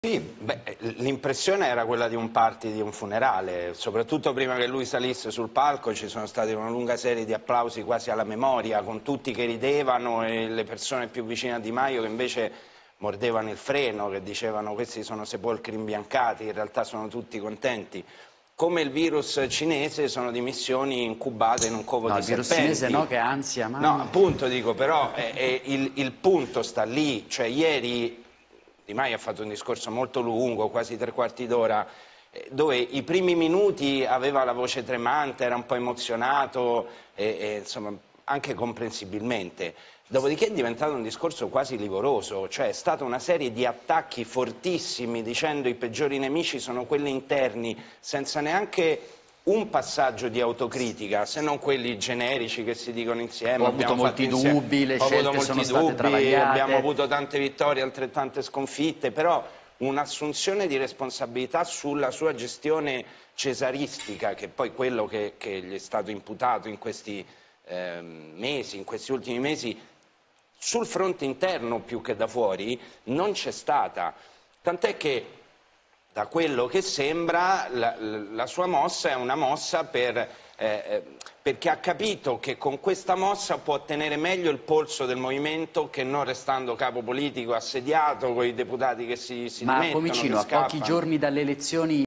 Sì, l'impressione era quella di un party di un funerale, soprattutto prima che lui salisse sul palco ci sono stati una lunga serie di applausi quasi alla memoria, con tutti che ridevano e le persone più vicine a Di Maio che invece mordevano il freno, che dicevano questi sono sepolcri imbiancati, in realtà sono tutti contenti. Come il virus cinese sono dimissioni incubate in un covo di serpenti. No, il virus cinese no, che ansia, mamma. No, appunto dico, però il punto sta lì, cioè ieri Di Maio ha fatto un discorso molto lungo, quasi 3/4 d'ora, dove i primi minuti aveva la voce tremante, era un po' emozionato, insomma, anche comprensibilmente. Dopodiché è diventato un discorso quasi livoroso, cioè è stata una serie di attacchi fortissimi dicendo i peggiori nemici sono quelli interni, senza neanche un passaggio di autocritica, se non quelli generici che si dicono insieme. Ho avuto molti dubbi, le scelte sono state travagliate. Abbiamo avuto tante vittorie, altrettante sconfitte, però un'assunzione di responsabilità sulla sua gestione cesaristica, che è poi quello che gli è stato imputato in questi mesi, in questi ultimi mesi, sul fronte interno più che da fuori, non c'è stata. Tant'è che da quello che sembra la sua mossa è una mossa perché ha capito che con questa mossa può tenere meglio il polso del movimento che non restando capo politico assediato con i deputati che si dimettono, Pomicino, che a pochi scappano. giorni dalle elezioni